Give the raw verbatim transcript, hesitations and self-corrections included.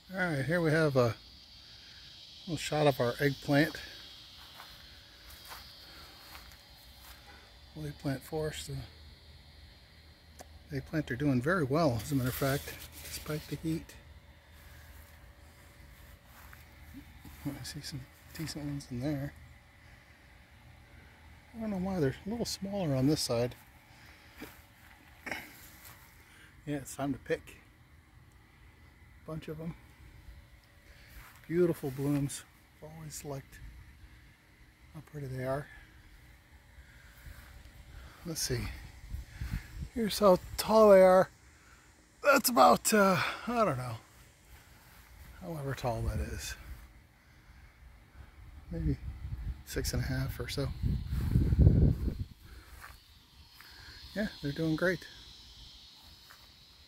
Alright, here we have a little shot of our eggplant. Eggplant forest. The eggplant are doing very well, as a matter of fact, despite the heat. I see some decent ones in there. I don't know why they're a little smaller on this side. Yeah, it's time to pick a bunch of them. Beautiful blooms. I've always liked how pretty they are. Let's see. Here's how tall they are. That's about, uh, I don't know, however tall that is. Maybe six and a half or so. Yeah, they're doing great.